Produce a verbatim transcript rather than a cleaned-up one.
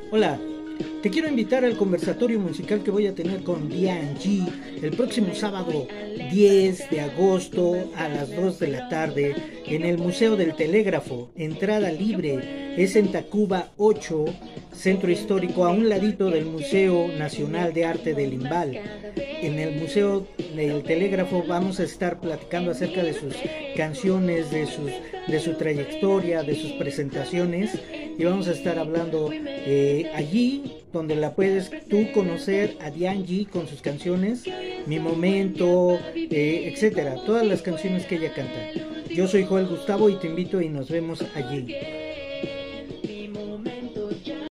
Hola, te quiero invitar al conversatorio musical que voy a tener con Diane G el próximo sábado diez de agosto a las dos de la tarde en el Museo del Telégrafo. Entrada libre, es en Tacuba ocho, Centro Histórico, a un ladito del Museo Nacional de Arte del Limbal. En el Museo del Telégrafo vamos a estar platicando acerca de sus canciones, de, sus, de su trayectoria, de sus presentaciones, y vamos a estar hablando eh, allí donde la puedes tú conocer a Diane G con sus canciones, Mi Momento, eh, etcétera, todas las canciones que ella canta. Yo soy Joel Gustavo y te invito y nos vemos allí.